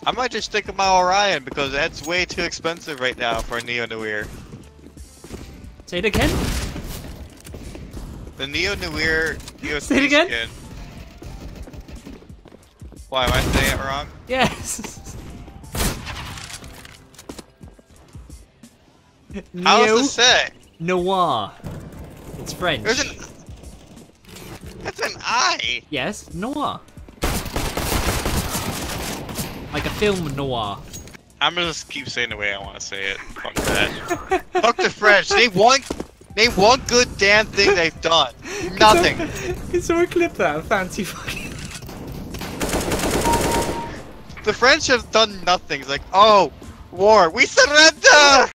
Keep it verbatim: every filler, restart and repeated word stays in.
I might just stick with my Orion because that's way too expensive right now for a Neo-Noir. Say it again? The Neo-Noir U S P Say it again? skin. Why, am I saying it wrong? Yes! How Neo does it say? Noir. It's French. There's an... That's an I! Yes, noir. Like a film noir. I'm gonna just keep saying the way I want to say it. Fuck that. Fuck the French. Name one, name one good damn thing they've done. Nothing. Can someone clip that? Fancy fucking. The French have done nothing. It's like, oh, war. We surrender!